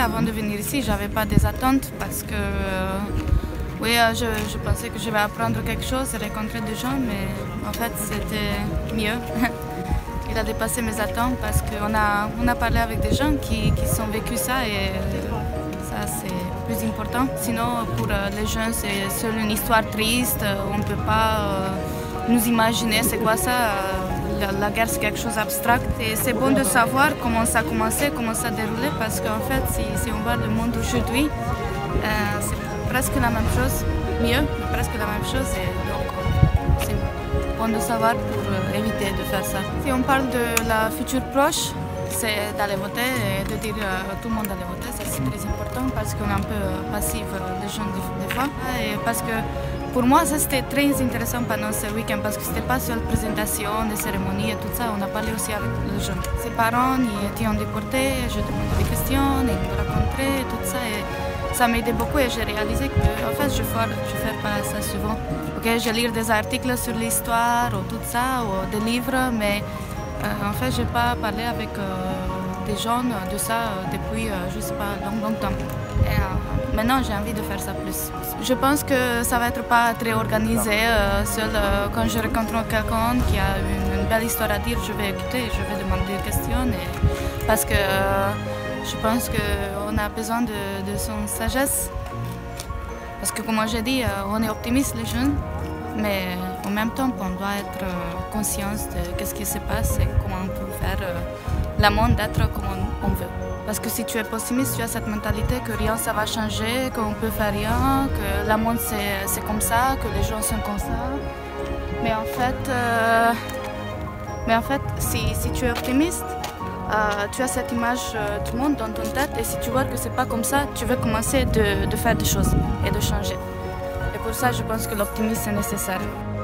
avant de venir ici, j'avais pas des attentes parce que oui, je pensais que je vais apprendre quelque chose et rencontrer des gens, mais en fait c'était mieux. Il a dépassé mes attentes parce qu'on a parlé avec des gens qui ont vécu ça et ça c'est plus important. Sinon pour les jeunes c'est seule une histoire triste, on ne peut pas nous imaginer c'est quoi ça. La guerre, c'est quelque chose d'abstract et c'est bon de savoir comment ça a commencé, comment ça a déroulé parce qu'en fait, si on voit le monde aujourd'hui, c'est presque la même chose, mieux, mais presque la même chose et donc c'est bon de savoir pour éviter de faire ça. Si on parle de la future proche, c'est d'aller voter et de dire à tout le monde d'aller voter, c'est très important parce qu'on est un peu passif, les gens des fois. Et parce que pour moi, ça c'était très intéressant pendant ce week-end parce que c'était pas seule présentation, des cérémonies et tout ça, on a parlé aussi avec les gens. Ses parents ils étaient déportés, je demandais des questions, ils me racontaient tout ça et ça m'aidait beaucoup et j'ai réalisé que en fait je fais pas ça souvent. Okay, je lis des articles sur l'histoire ou tout ça, ou des livres, mais en fait je n'ai pas parlé avec des gens de ça depuis je sais pas longtemps. Et, maintenant j'ai envie de faire ça plus. Je pense que ça va être pas très organisé. Seul quand je rencontre quelqu'un qui a une belle histoire à dire, je vais écouter, je vais demander des questions parce que je pense qu'on a besoin de son sagesse. Parce que comme j'ai dit, on est optimiste les jeunes, mais en même temps on doit être conscient de ce qui se passe et comment on peut faire le monde être comme on veut. Parce que si tu es pessimiste, tu as cette mentalité que rien ça va changer, qu'on peut faire rien, que le monde c'est comme ça, que les gens sont comme ça. Mais en fait, si tu es optimiste, tu as cette image du monde dans ton tête et si tu vois que c'est pas comme ça, tu veux commencer de faire des choses et de changer. Et pour ça, je pense que l'optimisme est nécessaire.